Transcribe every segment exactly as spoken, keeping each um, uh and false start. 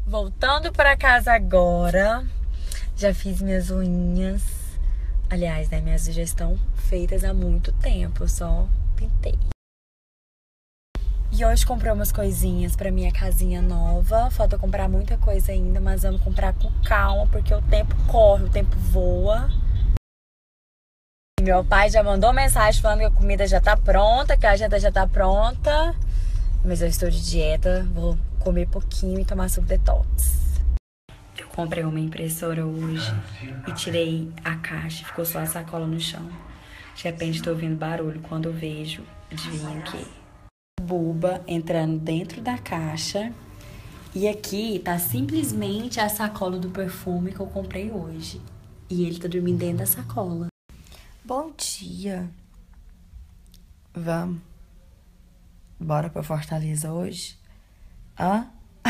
Voltando pra casa agora. Já fiz minhas unhas. Aliás, né, minhas unhas já estão feitas há muito tempo, eu só pintei. E hoje comprei umas coisinhas pra minha casinha nova. Falta comprar muita coisa ainda, mas vamos comprar com calma, porque o tempo corre, o tempo voa. E meu pai já mandou mensagem falando que a comida já tá pronta, que a janta já tá pronta. Mas eu estou de dieta, vou comer pouquinho e tomar suco detox. Eu comprei uma impressora hoje e tirei a caixa, ficou só a sacola no chão. De repente tô ouvindo barulho, quando eu vejo, adivinha o quê? Buba entrando dentro da caixa. E aqui tá simplesmente a sacola do perfume que eu comprei hoje. E ele tá dormindo dentro da sacola. Bom dia. Vamos. Bora pra Fortaleza hoje? Hã?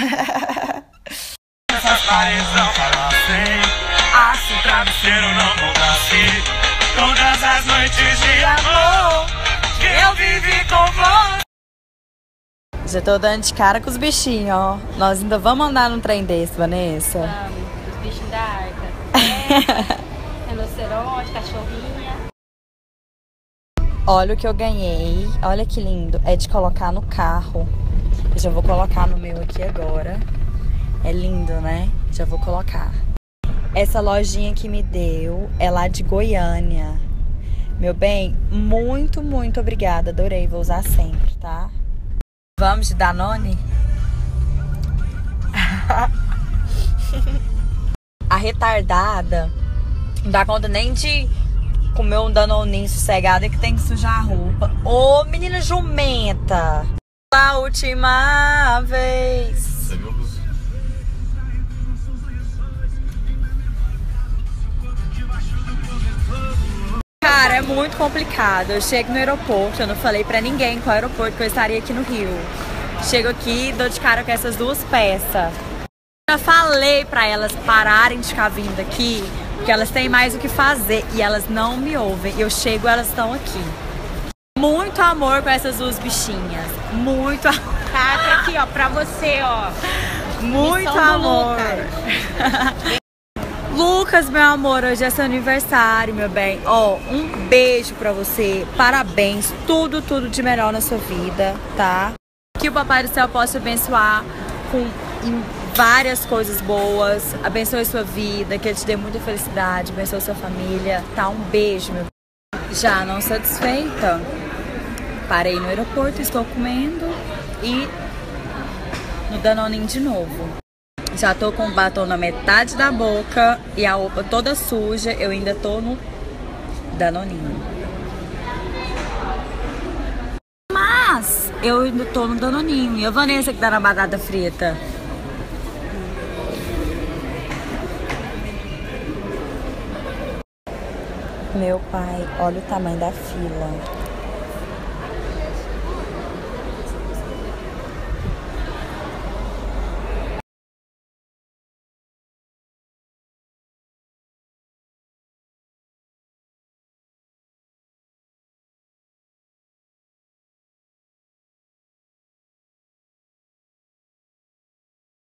Essas paredes não falassem, assim travesseiro não voltasse. Todas as noites de amor que eu vivi com você. Já tô dando de cara com os bichinhos, ó. Nós ainda vamos andar num trem desse, Vanessa? Vamos, os bichinhos da arca. É, rinoceronte, cachorrinha. Olha o que eu ganhei. Olha que lindo. É de colocar no carro. Eu já vou colocar no meu aqui agora. É lindo, né? Já vou colocar. Essa lojinha que me deu é lá de Goiânia. Meu bem, muito, muito obrigada. Adorei, vou usar sempre, tá? Vamos de Danone? A retardada não dá conta nem de comer um Danoninho sossegado e que tem que sujar a roupa. Ô, menina jumenta! A última vez. Cara, é muito complicado. Eu chego no aeroporto, eu não falei pra ninguém qual aeroporto que eu estaria aqui no Rio. Chego aqui, dou de cara com essas duas peças. Já falei pra elas pararem de ficar vindo aqui, porque elas têm mais o que fazer e elas não me ouvem. Eu chego, elas estão aqui. Muito amor com essas duas bichinhas. Muito amor. Tá aqui, ó, pra você, ó. Muito amor. Lucas, meu amor, hoje é seu aniversário, meu bem. Ó, um beijo pra você. Parabéns. Tudo, tudo de melhor na sua vida, tá? Que o Papai do Céu possa abençoar com várias coisas boas. Abençoe sua vida, que ele te dê muita felicidade. Abençoe sua família, tá? Um beijo, meu bem. Já não satisfeita, parei no aeroporto, estou comendo e no Danoninho de novo. Já tô com o batom na metade da boca e a roupa toda suja. Eu ainda tô no Danoninho. Mas eu ainda tô no Danoninho. E a Vanessa que tá na batata frita? Meu pai, olha o tamanho da fila.